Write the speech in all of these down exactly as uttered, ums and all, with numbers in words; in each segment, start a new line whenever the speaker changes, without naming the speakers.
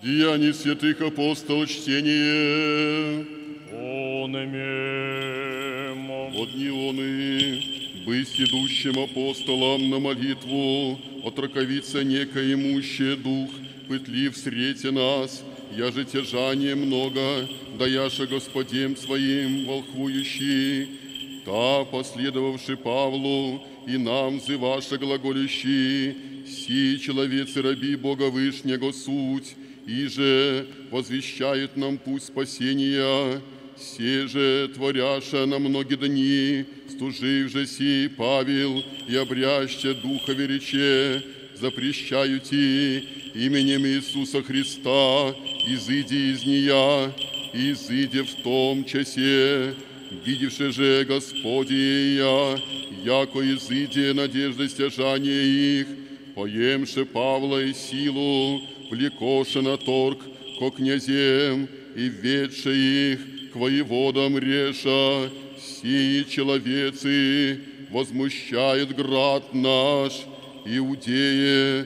Деяния святых апостолов чтение.
Он имем.
От неоны, быть идущим апостолам на молитву, отраковиться некоимуще дух, пытлив среди нас, я же тяжание много, да яша Господем своим волхвующий, та, последовавши Павлу, и нам зываша глаголющий, си человецы раби Бога Вышнего суть, и же возвещают нам путь спасения, се же творяша на многие дни, стужив же си Павел и обряще Духа верече, запрещаете именем Иисуса Христа, изыди из нея, изыди в том часе, видевши же Господия, яко изыди надежды стяжания их, поемше Павла и силу, влекоше на торг ко князем и ведше их к воеводам реша, сии человецы возмущают град наш, Иудее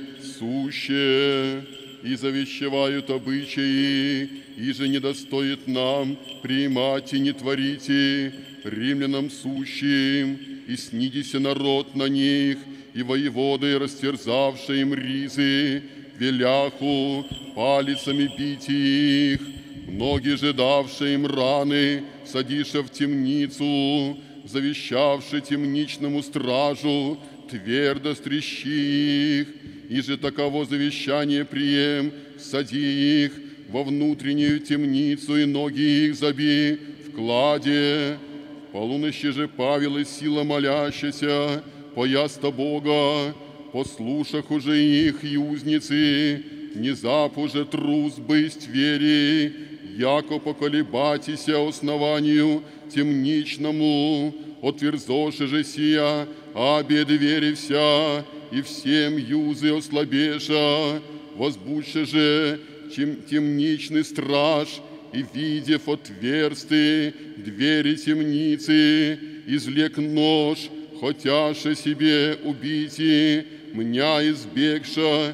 суще, и завещевают обычаи, и же не достоит нам приимать и не творите римлянам сущим, и снидися народ на них, и воеводы, растерзавшие им ризы, веляху палицами бить их, многие же давшие им раны, садиша в темницу, завещавши темничному стражу, твердо стрящи их, и же таково завещание прием, сади их во внутреннюю темницу, и ноги их заби в кладе. В полуночи же Павел и сила молящаяся, пояста Бога, послушах уже их и узницы, не зап уже трус бысть вери, яко поколебатися основанию темничному, отверзоши же сия, обед вери вся, и всем юзы ослабеша, возбудше же чем темничный страж, и, видев отверсты двери темницы, излег нож, хотяше себе убити, меня избегша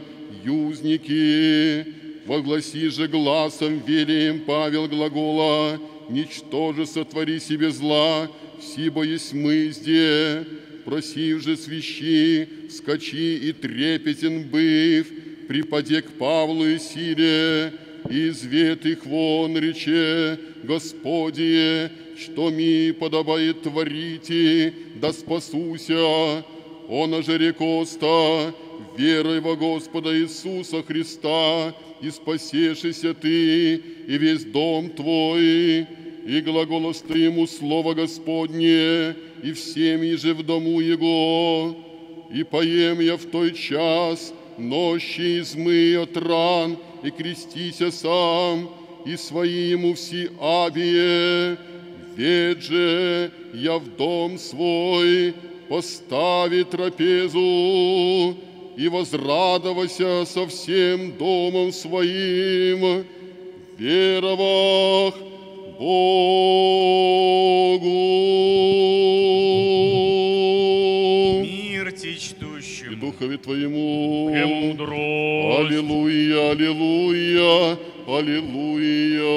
юзники. Вогласи же гласом велием Павел глагола, ничтоже сотвори себе зла, сибо есть мызде, просив же свищи, скачи и трепетен быв, припаде к Павлу и силе, извет их вон рече, Господи, что ми подобает творите, да спасуся. Он же рекоста, верой во Господа Иисуса Христа, и спасешися ты, и весь дом твой, и глаголос ты ему слово Господне, и всем же в дому его. И поем я в той час, нощи измы от ран, и крестися сам, и свои ему все абие, ведь же я в дом свой постави трапезу, и возрадовася со всем домом своим, веровах Богу.
Мир течтущему,
И Духове Твоему.
Премудрость.
Аллилуйя, аллилуйя, аллилуйя.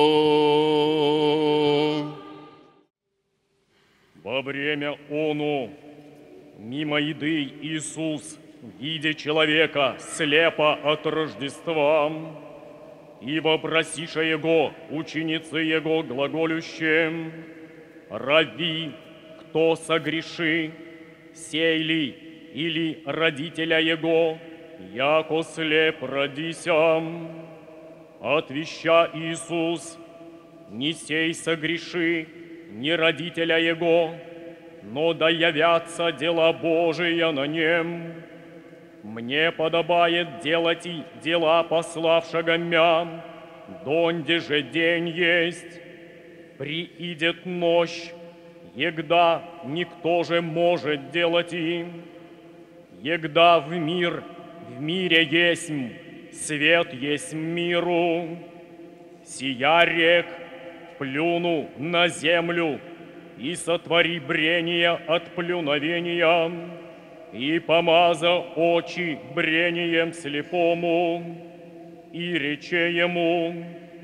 Во время ону, мимо еды Иисус, видя человека слепо от Рождества, и вопросиша Его, ученицы Его глаголющим, «Рави, кто согреши, сей ли или родителя Его, яко слеп родися?» Отвеща Иисус, «Не сей согреши, не родителя Его, но да явятся дела Божия на нем. Мне подобает делать и дела пославшего мя, донде же день есть. Приидет ночь, егда никто же может делать им. Егда в мир, в мире есть свет есть миру. Сия рек плюну на землю и сотвори брение от плюновения, и помаза очи брением слепому, и рече ему: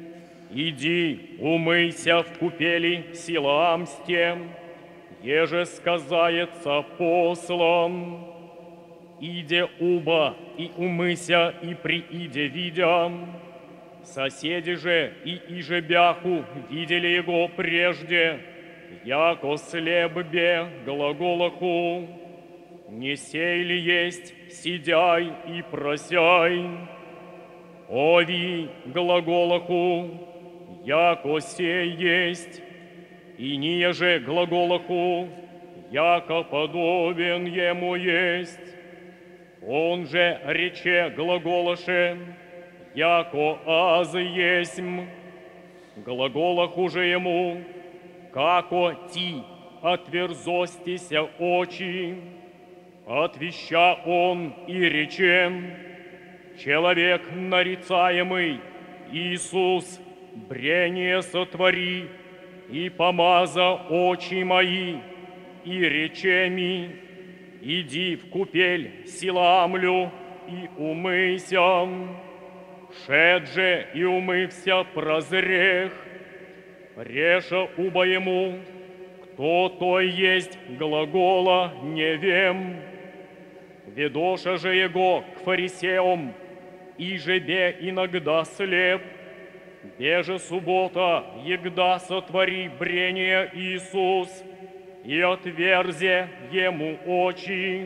«Иди, умыйся в купели Силаам с тем, еже сказается послан. Иде уба и умыся, и прииде видя. Соседи же и иже бяху видели его прежде, яко слеп бе глаголаху. Не сей ли есть, сидяй и просяй? Ови глаголаху, яко сей есть, и ниже глаголаху, яко подобен ему есть. Он же рече глаголаше, яко аз есмь. Глаголаху же ему, како ти отверзостися очи. Отвеща он и речем: человек нарицаемый, Иисус, брение сотвори, и помаза очи мои, и речеми: иди в купель Силаамлю и умыйся. Шед же и умывся прозрех, реша уба ему, кто то есть глагола не вем. Ведоша же его к фарисеям, и же бе иногда слеп, беже суббота, егда сотвори брение Иисус, и отверзе ему очи.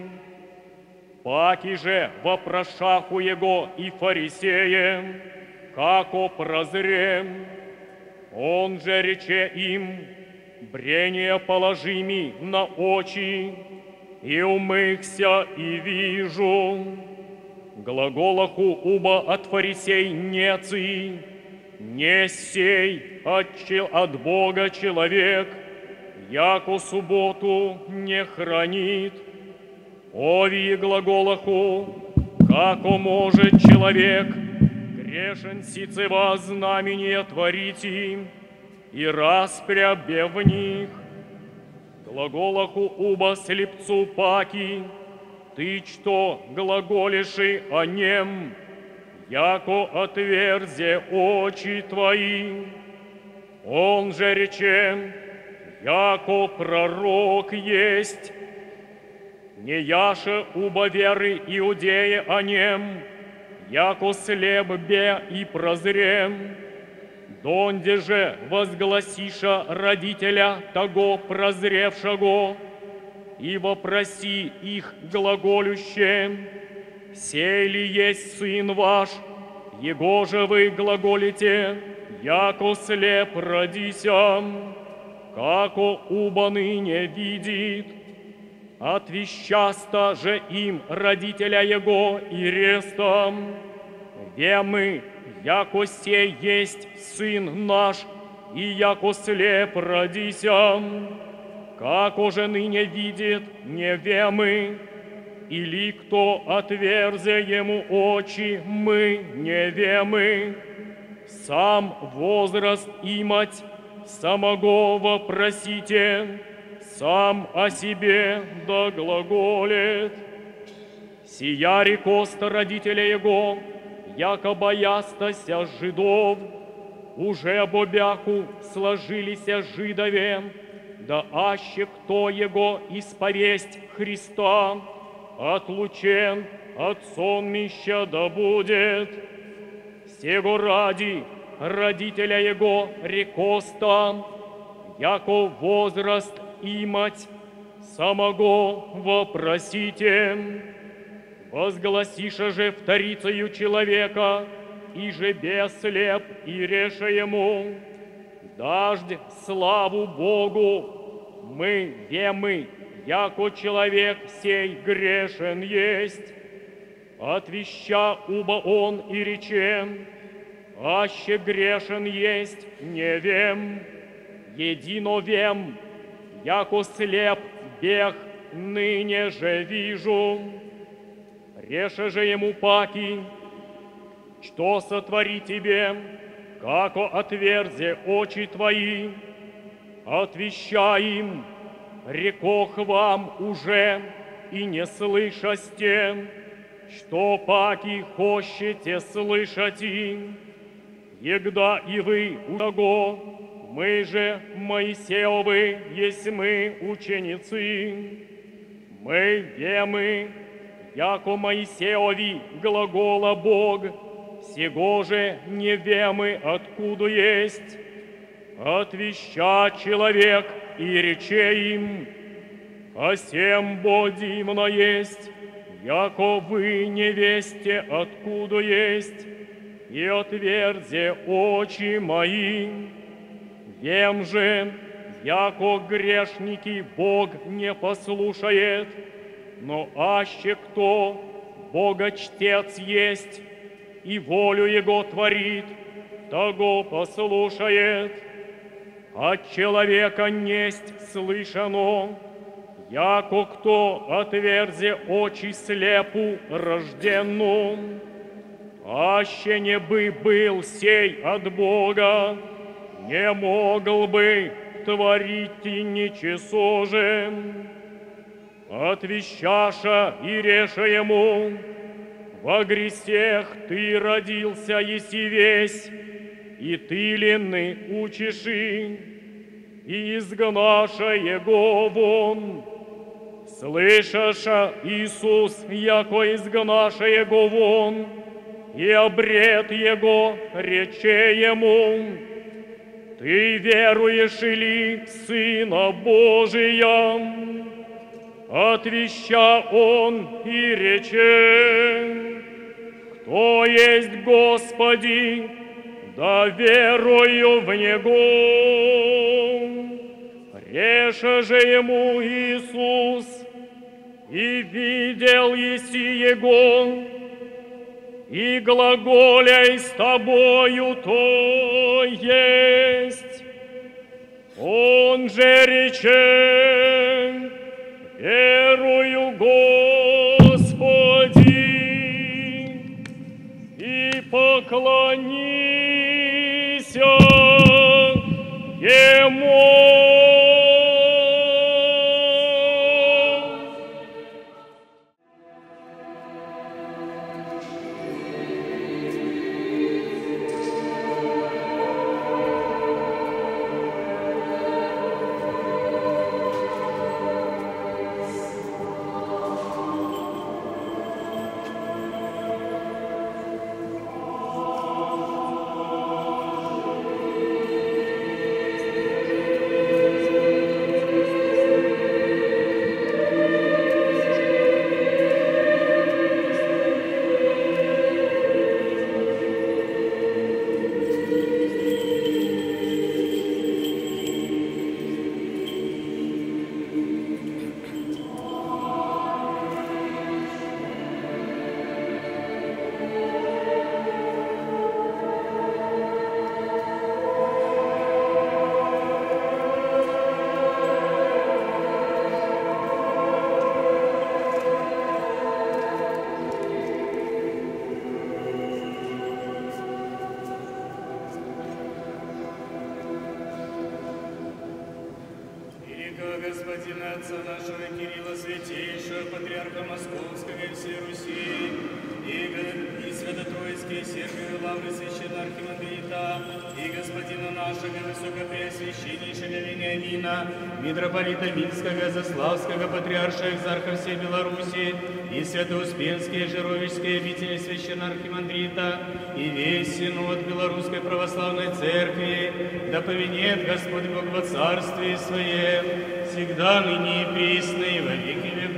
Паки же вопрошаху его и фарисеем, како прозрем. Он же рече им: брение положи ми на очи, и умыхся, и вижу. Глаголаху уба от фарисей неций, не сей от, от Бога человек, яко субботу не хранит. Ови глаголаху, како может человек грешен сицева знамение творить им, и распря бе в них. Глаголаху уба слепцу паки, ты что глаголиши о нем, яко отверзе очи твои. Он же рече, яко пророк есть. Не яше уба веры иудеи о нем, яко слеп бе и прозрем. Донде же возгласиша родителя того прозревшего, и вопроси их глаголюще: сей ли есть сын ваш, его же вы глаголите, яко слеп родися, како уба ныне видит. Отвещаста же им родителя его и рестом: вемы, яко сей есть сын наш, и яко слеп родися, како же ныне видит, не вемы, или кто отверзе ему очи, мы не вемы. Сам возраст имать, самого вопросите, сам о себе да глаголит. Сия рекоста родителя его, яко боястася жидов, уже бобяху сложилися жидове, да аще кто его исповесть Христа, отлучен от сонмища да будет. Сего ради родителя его рекоста, яко возраст имать, самого вопросите. Возгласиша же вторицею человека, и же беслеп, и реша ему: дождь славу Богу, мы вемы, яко человек сей грешен есть. Отвеща уба он и речем: аще грешен есть, не вем, едино вем, яко слеп бег, ныне же вижу. Реше же ему паки: что сотвори тебе, како отверзе очи твои. Отвеща им: рекох вам уже, и не слышасте. что паки хочете слышать им, егда и вы у того, мы же Моисеевы, есть мы ученицы. Мы вемы, яко Моисеови глагола Бог, сего же не вемы, откуда есть. Отвеща человек и рече им, а сем бо дивно есть, яко вы не весте, откуда есть, и отвердзе очи мои. Вем же, яко грешники Бог не послушает, но аще кто Бога-чтец есть и волю Его творит, того послушает. От человека несть слышано, яко кто отверзе очи слепу рожденну, аще не бы был сей от Бога, не могл бы творить и ничего же. Отвещаша и реша ему, во гресех ты родился, еси весь, и ты лены учиши, и изгнаша его вон. Слышаша, Иисус, яко изгнаша его вон, и обред его рече ему, ты веруешь ли в Сына Божия? Отвеща он и рече, кто есть Господи, да верую в Него. Реша же ему Иисус, и видел еси Его, и глаголяй с тобою то есть. Он же рече, верую, Господи, и поклонися Ему.
Господина Отца нашего Кирилла, святейшего патриарха Московского и всей Руси, и, и свято-троицкие церкви Лавры священного архимандрита, и господина нашего высокопреосвященнейшего Вениамина, митрополита Минского, Заславского, патриарша экзарха всей Беларуси, и свято-успенские Жировичские обители священного архимандрита, и весь синод Белорусской православной церкви, да повинет Господь Бог во царстве Своем, всегда, ныне и присно, и во веки веков.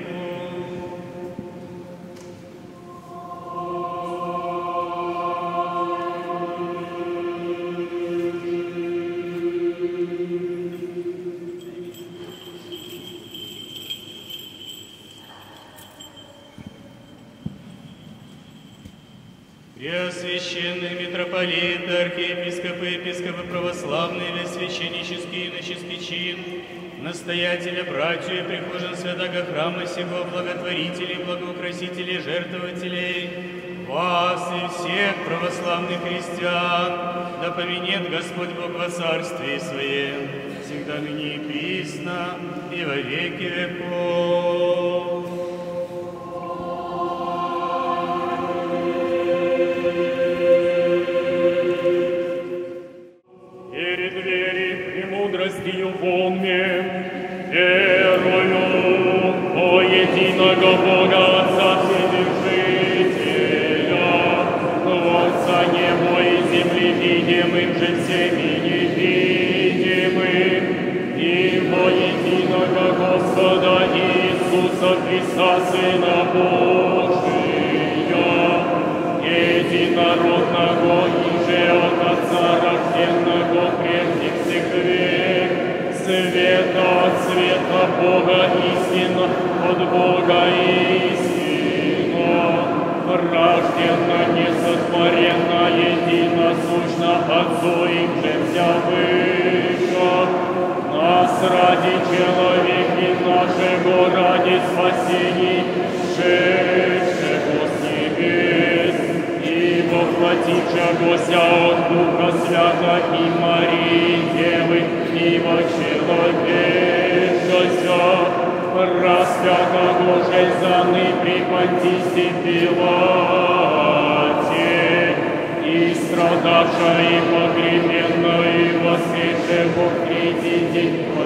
Преосвященный митрополит, архиепископы, епископы православные, весь священнический и иноческий чин, настоятеля, братью и прихожан святого храма сего, благотворителей, благоукрасителей, жертвователей, вас и всех православных христиан, да помянет Господь Бог во царстве Своем, всегда ныне и присно, и во веки веков.
видимым же всеми невидимым, и во единого Господа Иисуса Христа, Сына Божия, единородного и же от Отца рожденного прежде всех век, света от света Бога истина, от Бога истина, рожденно, несотворенно, единосущно, Отцу им же вся выше, нас ради человеки нашего, ради спасений, шедшего с небес, и воплотившегося от Духа Свята и Марии Девы, и вочеловечася, распятого же за ны при Понтисе Пилате, и страдавша и погребенна, и воскресшего в третий день по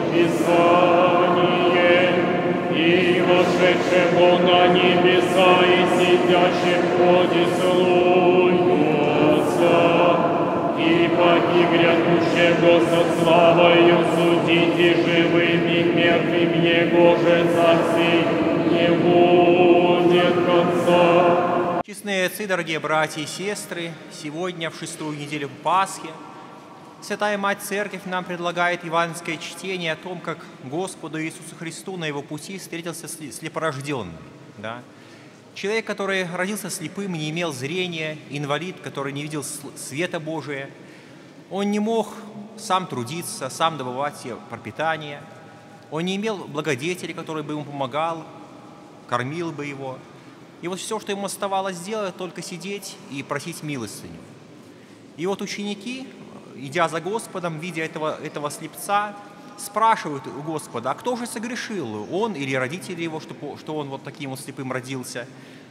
Писанию, и вошедшего на небеса, и сидящих в ходе слуются, и поки грядущего со славою судите живыми мертвым, его же царствий не будет конца.
Честные отцы, дорогие братья и сестры, сегодня, в шестую неделю Пасхи, Святая Мать Церковь нам предлагает евангельское чтение о том, как Господу Иисусу Христу на Его пути встретился слепорожденный. Да? Человек, который родился слепым, не имел зрения, инвалид, который не видел света Божия, он не мог сам трудиться, сам добывать себе пропитание, он не имел благодетеля, который бы ему помогал, кормил бы его. И вот все, что ему оставалось делать, только сидеть и просить милостыню. И вот ученики, идя за Господом, видя этого, этого слепца, спрашивают у Господа, а кто же согрешил, он или родители его, что, что он вот таким вот слепым родился?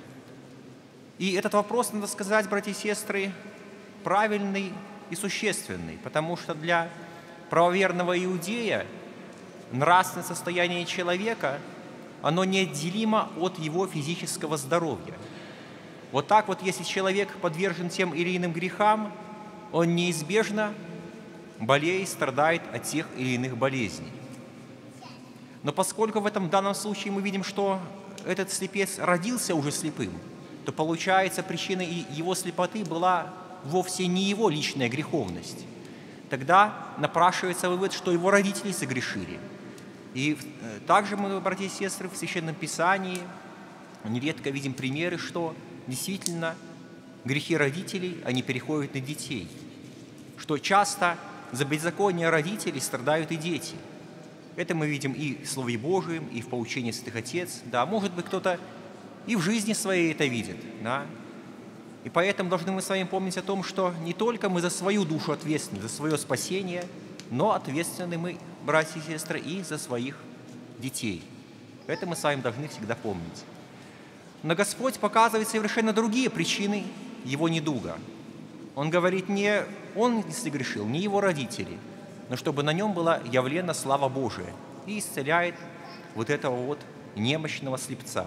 И этот вопрос, надо сказать, братья и сестры, правильный и существенный, потому что для правоверного иудея нравственное состояние человека, оно неотделимо от его физического здоровья. Вот так вот, если человек подвержен тем или иным грехам, он неизбежно болеет, страдает от тех или иных болезней. Но поскольку в этом данном случае мы видим, что этот слепец родился уже слепым, то получается, причиной его слепоты была вовсе не его личная греховность. Тогда напрашивается вывод, что его родители согрешили. И также мы, братья и сестры, в Священном Писании нередко видим примеры, что действительно грехи родителей, они переходят на детей, что часто за беззаконие родителей страдают и дети. Это мы видим и в Слове Божьем, и в поучении святых отец. Да, может быть, кто-то и в жизни своей это видит. Да? И поэтому должны мы с вами помнить о том, что не только мы за свою душу ответственны, за свое спасение, но ответственны мы, братья и сестры, и за своих детей. Это мы с вами должны всегда помнить. Но Господь показывает совершенно другие причины его недуга. Он говорит, не он не согрешил, не его родители, но чтобы на нем была явлена слава Божия, и исцеляет вот этого вот немощного слепца.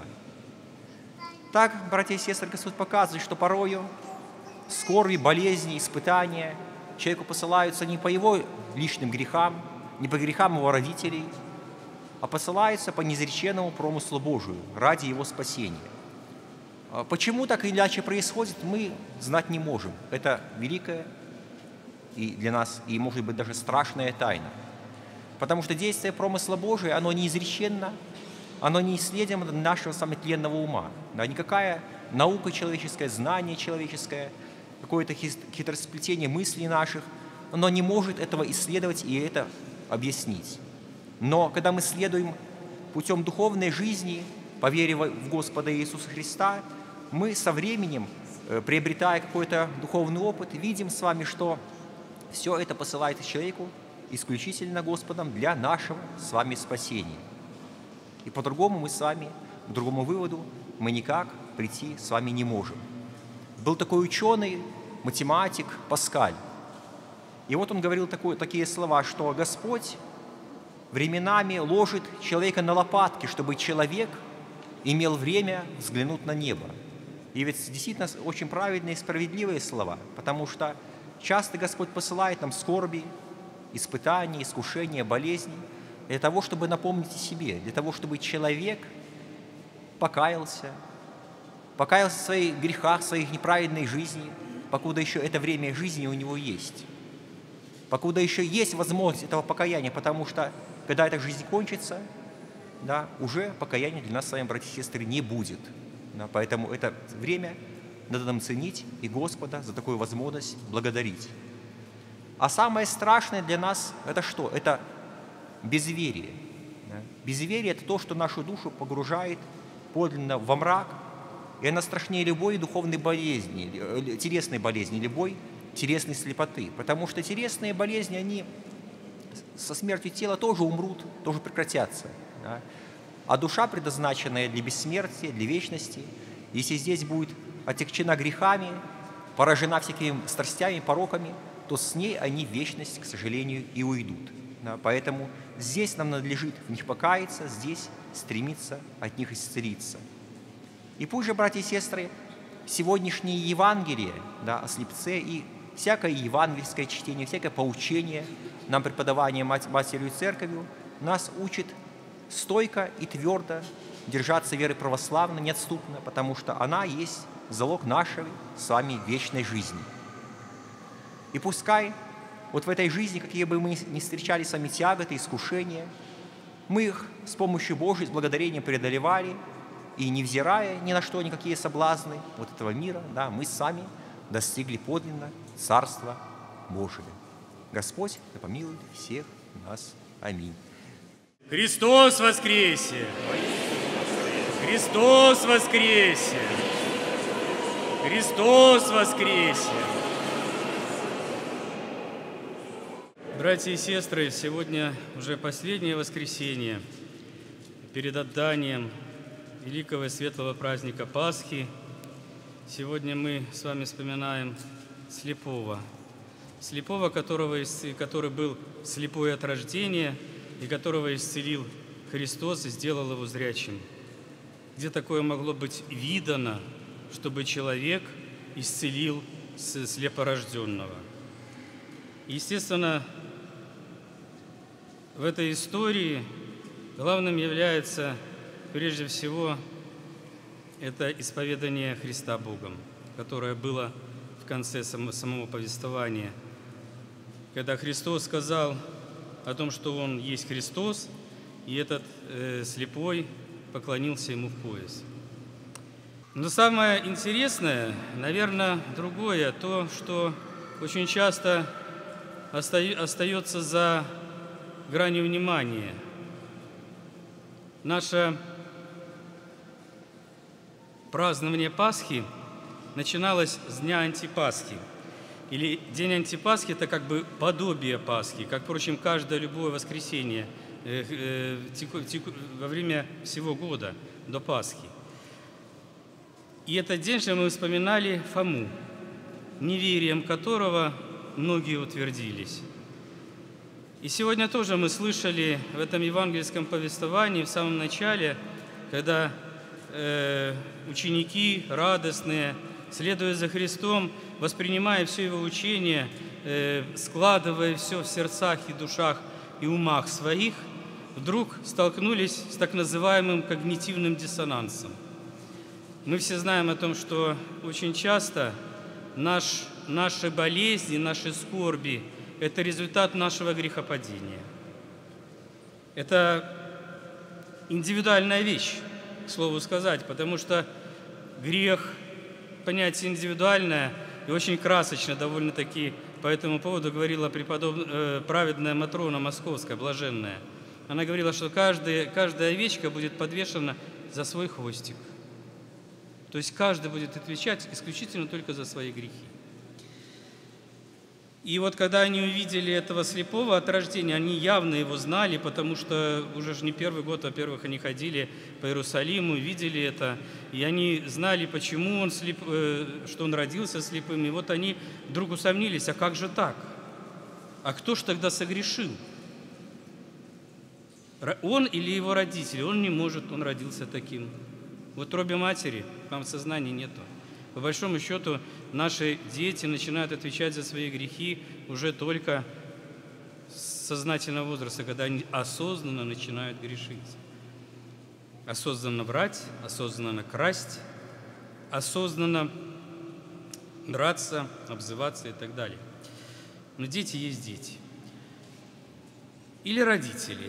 Так, братья и сестры, Господь показывает, что порою скорби, болезни, испытания человеку посылаются не по его личным грехам, не по грехам его родителей, а посылаются по неизреченному промыслу Божию ради его спасения. Почему так или иначе происходит, мы знать не можем. Это великая и для нас, и, может быть, даже страшная тайна. Потому что действие промысла Божия, оно неизреченно, оно неисследимо для нашего самотленного ума. Да, никакая наука человеческая, знание человеческое, какое-то хитросплетение мыслей наших, оно не может этого исследовать и это объяснить. Но когда мы следуем путем духовной жизни, по вере в Господа Иисуса Христа, мы со временем, приобретая какой-то духовный опыт, видим с вами, что все это посылается человеку исключительно Господом для нашего с вами спасения. И по-другому мы с вами, к другому выводу, мы никак прийти с вами не можем. Был такой ученый, математик Паскаль. И вот он говорил такое, такие слова, что Господь временами ложит человека на лопатки, чтобы человек имел время взглянуть на небо. И ведь действительно очень праведные и справедливые слова, потому что часто Господь посылает нам скорби, испытания, искушения, болезни для того, чтобы напомнить о себе, для того, чтобы человек покаялся, покаялся в своих грехах, в своей неправедной жизни, покуда еще это время жизни у него есть, покуда еще есть возможность этого покаяния, потому что, когда эта жизнь кончится, да, уже покаяния для нас с вами, братья и сестры, не будет. Да, поэтому это время надо нам ценить и Господа за такую возможность благодарить. А самое страшное для нас – это что? Это безверие. Да? Безверие – это то, что нашу душу погружает подлинно во мрак, и она страшнее любой духовной болезни, телесной болезни, любой телесной слепоты. Потому что телесные болезни, они со смертью тела тоже умрут, тоже прекратятся. Да? А душа, предназначенная для бессмертия, для вечности, если здесь будет отягчена грехами, поражена всякими страстями, пороками, то с ней они в вечность, к сожалению, и уйдут. Да? Поэтому здесь нам надлежит в них покаяться, здесь стремиться от них исцелиться. И пусть же, братья и сестры, сегодняшнее Евангелие, да, о слепце и всякое евангельское чтение, всякое поучение, нам преподавание Матерью Церковью, нас учит стойко и твердо держаться веры православной, неотступно, потому что она есть залог нашей с вами вечной жизни. И пускай вот в этой жизни, какие бы мы ни встречали с вами тяготы, искушения, мы их с помощью Божией, с благодарением преодолевали, и невзирая ни на что, никакие соблазны вот этого мира, да, мы сами достигли подлинно Царства Божия. Господь да помилует всех нас. Аминь.
Христос воскресе! Христос воскресе! Христос воскресе! Братья и сестры, сегодня уже последнее воскресенье перед отданием великого и светлого праздника Пасхи. Сегодня мы с вами вспоминаем слепого. Слепого, которого, который был слепой от рождения и которого исцелил Христос и сделал его зрячим. Где такое могло быть видано, чтобы человек исцелил слепорожденного? Естественно, в этой истории главным является, прежде всего, это исповедание Христа Богом, которое было в конце самого повествования, когда Христос сказал о том, что Он есть Христос, и этот э, слепой поклонился Ему в пояс. Но самое интересное, наверное, другое, то, что очень часто остается за гранью внимания. Наше празднование Пасхи начиналось с дня Антипасхи. Или день Антипасхи – это как бы подобие Пасхи, как, впрочем, каждое любое воскресенье э, э, теку, теку, во время всего года до Пасхи. И этот день же мы вспоминали Фому, неверием которого многие утвердились. И сегодня тоже мы слышали в этом евангельском повествовании в самом начале, когда э, ученики радостные, следуя за Христом, воспринимая все Его учение, э, складывая все в сердцах и душах и умах своих, вдруг столкнулись с так называемым когнитивным диссонансом. Мы все знаем о том, что очень часто наш, наши болезни, наши скорби – это результат нашего грехопадения. Это индивидуальная вещь, к слову сказать, потому что грех – понятие индивидуальное и очень красочно довольно-таки по этому поводу говорила преподобная, э, праведная Матрона Московская, блаженная. Она говорила, что каждая, каждая овечка будет подвешена за свой хвостик. То есть каждый будет отвечать исключительно только за свои грехи. И вот когда они увидели этого слепого от рождения, они явно его знали, потому что уже же не первый год, во-первых, они ходили по Иерусалиму, видели это, и они знали, почему он слеп, что он родился слепым. И вот они вдруг усомнились, а как же так? А кто ж тогда согрешил? Он или его родители? Он не может, он родился таким. В утробе матери там сознания нету. По большому счету,
наши дети начинают отвечать за свои грехи уже только с сознательного возраста, когда они осознанно начинают грешить. Осознанно врать, осознанно красть, осознанно драться, обзываться и так далее. Но дети есть дети. Или родители.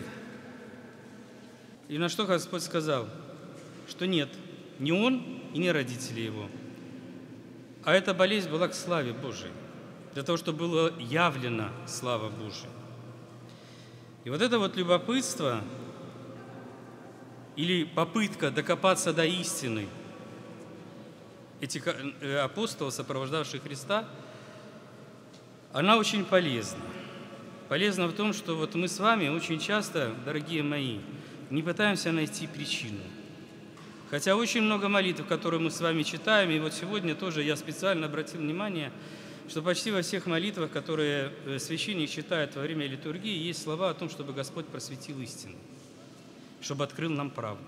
И на что Господь сказал? Что нет, не он и не родители его. А эта болезнь была к славе Божией, для того, чтобы была явлена слава Божия. И вот это вот любопытство или попытка докопаться до истины этих апостолов, сопровождавших Христа, она очень полезна. Полезна в том, что вот мы с вами очень часто, дорогие мои, не пытаемся найти причину. Хотя очень много молитв, которые мы с вами читаем, и вот сегодня тоже я специально обратил внимание, что почти во всех молитвах, которые священник читает во время литургии, есть слова о том, чтобы Господь просветил истину, чтобы открыл нам правду.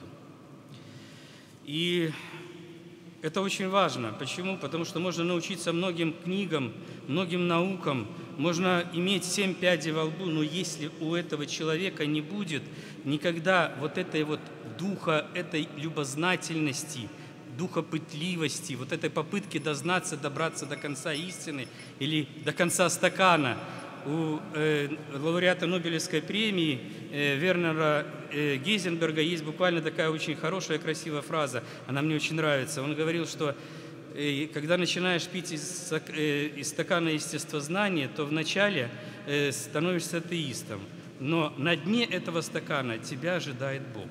И это очень важно. Почему? Потому что можно научиться многим книгам, многим наукам, можно иметь семь пядей во лбу, но если у этого человека не будет никогда вот этой вот духа, этой любознательности, духа пытливости, вот этой попытки дознаться, добраться до конца истины или до конца стакана. У э, лауреата Нобелевской премии э, Вернера э, Гейзенберга есть буквально такая очень хорошая, красивая фраза. Она мне очень нравится. Он говорил, что э, когда начинаешь пить из, э, из стакана естествознания, то вначале э, становишься атеистом. Но на дне этого стакана тебя ожидает Бог.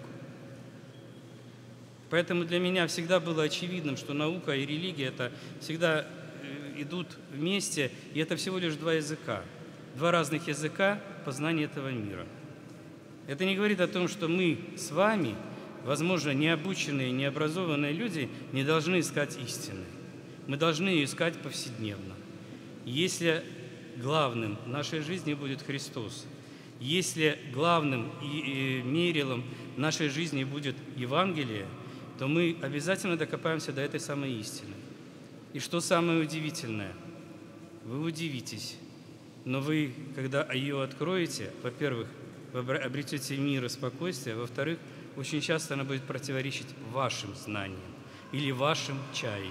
Поэтому для меня всегда было очевидным, что наука и религия это всегда идут вместе, и это всего лишь два языка. Два разных языка познания этого мира. Это не говорит о том, что мы с вами, возможно, необученные, необразованные люди, не должны искать истины. Мы должны ее искать повседневно. Если главным в нашей жизни будет Христос, если главным и мерилом нашей жизни будет Евангелие, то мы обязательно докопаемся до этой самой истины. И что самое удивительное? Вы удивитесь. Но вы, когда ее откроете, во-первых, вы обретете мир и спокойствие, во-вторых, очень часто она будет противоречить вашим знаниям или вашим чаяниям.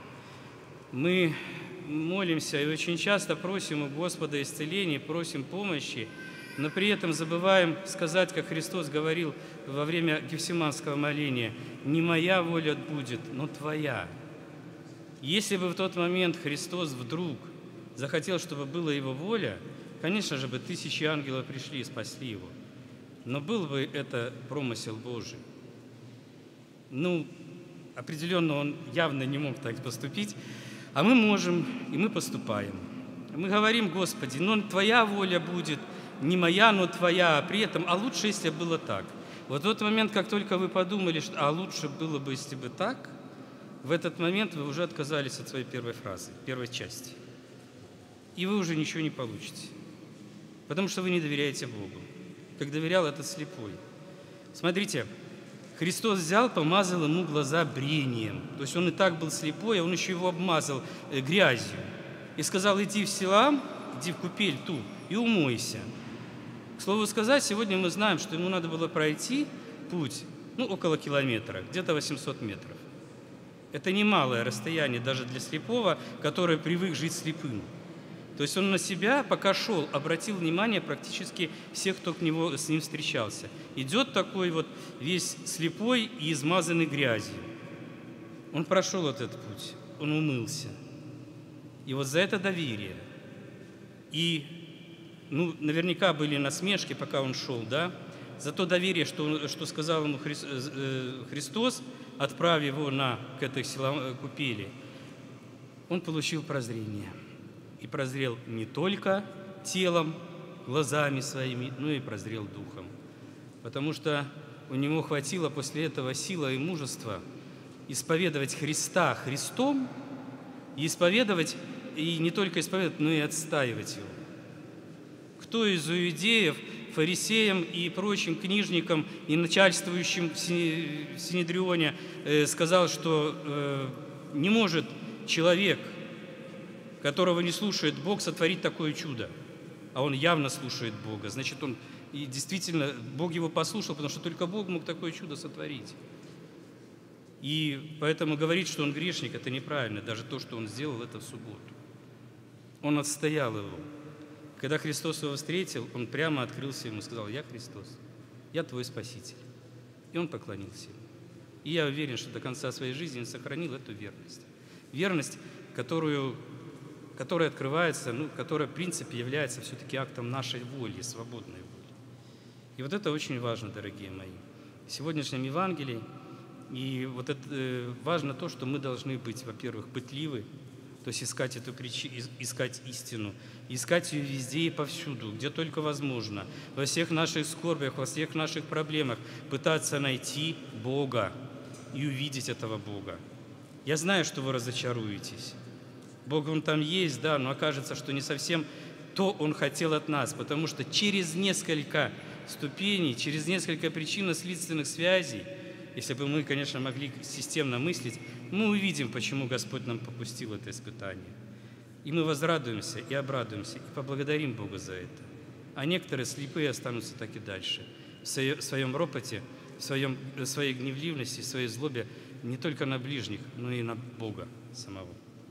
Мы молимся и очень часто просим у Господа исцеления, просим помощи, но при этом забываем сказать, как Христос говорил во время Гефсиманского моления: «Не моя воля будет, но твоя». Если бы в тот момент Христос вдруг захотел, чтобы была его воля, конечно же бы тысячи ангелов пришли и спасли его. Но был бы это промысел Божий. Ну, определенно он явно не мог так поступить, а мы можем, и мы поступаем. Мы говорим: Господи, ну Твоя воля будет, не моя, но Твоя, а при этом, а лучше, если было так. Вот в тот момент, как только вы подумали, что а лучше было бы, если бы так, в этот момент вы уже отказались от своей первой фразы, первой части. И вы уже ничего не получите, потому что вы не доверяете Богу, как доверял этот слепой. Смотрите, Христос взял, помазал ему глаза брением, то есть он и так был слепой, а он еще его обмазал грязью, и сказал: иди в села, иди в купель ту и умойся. К слову сказать, сегодня мы знаем, что ему надо было пройти путь, ну, около километра, где-то восемьсот метров. Это немалое расстояние даже для слепого, который привык жить слепым. То есть он на себя, пока шел, обратил внимание практически всех, кто к нему, с ним встречался. Идет такой вот весь слепой и измазанный грязью. Он прошел этот путь, он умылся. И вот за это доверие. И, ну, наверняка были насмешки, пока он шел, да, за то доверие, что, что сказал ему Христос, отправив его на, к этой купели, он получил прозрение. И прозрел не только телом, глазами своими, но и прозрел духом. Потому что у него хватило после этого сила и мужества исповедовать Христа Христом, и исповедовать, и не только исповедовать, но и отстаивать его. Кто из иудеев, фарисеям и прочим книжникам и начальствующим в Синедрионе сказал, что не может человек которого не слушает Бог, сотворить такое чудо? А он явно слушает Бога. Значит, он и действительно, Бог его послушал, потому что только Бог мог такое чудо сотворить. И поэтому говорить, что он грешник, это неправильно. Даже то, что он сделал это в субботу. Он отстоял его. Когда Христос его встретил, он прямо открылся ему и сказал: «Я Христос, я твой Спаситель». И он поклонился ему. И я уверен, что до конца своей жизни он сохранил эту верность. Верность, которую, которая открывается, ну, которая, в принципе, является все-таки актом нашей воли, свободной воли. И вот это очень важно, дорогие мои. В сегодняшнем Евангелии и вот это, э, важно то, что мы должны быть, во-первых, пытливы, то есть искать эту причину, искать истину, искать ее везде и повсюду, где только возможно, во всех наших скорбях, во всех наших проблемах, пытаться найти Бога и увидеть этого Бога. Я знаю, что вы разочаруетесь. Бог, Он там есть, да, но окажется, что не совсем то Он хотел от нас, потому что через несколько ступеней, через несколько причинно-следственных связей, если бы мы, конечно, могли системно мыслить, мы увидим, почему Господь нам попустил это испытание. И мы возрадуемся и обрадуемся, и поблагодарим Бога за это. А некоторые слепые останутся так и дальше, в своем ропоте, в своем, в своей гневливости, в своей злобе не только на ближних, но и на Бога самого.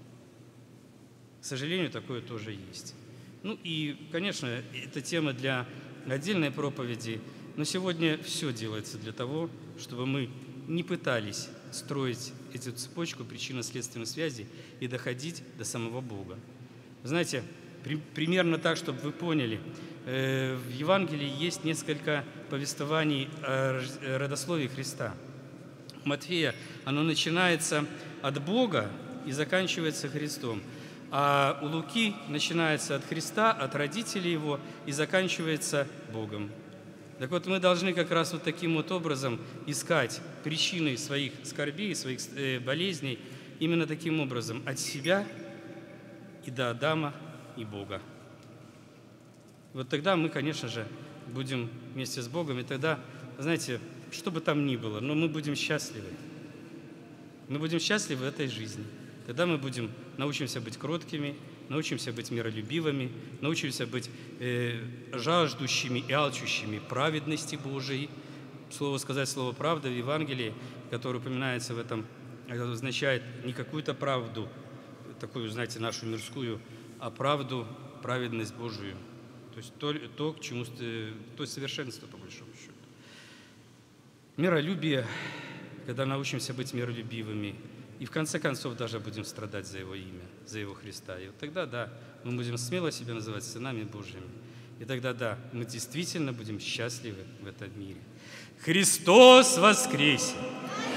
К сожалению, такое тоже есть. Ну и, конечно, это тема для отдельной проповеди, но сегодня все делается для того, чтобы мы не пытались строить эту цепочку причинно-следственных связей и доходить до самого Бога. Знаете, при, примерно так, чтобы вы поняли, э, в Евангелии есть несколько повествований о родословии Христа. У Матфея оно начинается от Бога и заканчивается Христом. А у Луки начинается от Христа, от родителей его и заканчивается Богом. Так вот, мы должны как раз вот таким вот образом искать причины своих скорбей, своих болезней именно таким образом, от себя и до Адама и Бога. Вот тогда мы, конечно же, будем вместе с Богом, и тогда, знаете, что бы там ни было, но мы будем счастливы. Мы будем счастливы в этой жизни. Тогда мы будем, научимся быть кроткими, научимся быть миролюбивыми, научимся быть э, жаждущими и алчущими праведности Божией. Слово сказать, слово «правда» в Евангелии, которое упоминается в этом, это означает не какую-то правду, такую, знаете, нашу мирскую, а правду, праведность Божию. То есть то, то к чему, то совершенство, по большому счету. Миролюбие, когда научимся быть миролюбивыми, и в конце концов даже будем страдать за Его имя, за Его Христа. И вот тогда, да, мы будем смело себя называть сынами Божьими. И тогда, да, мы действительно будем счастливы в этом мире. Христос воскресе!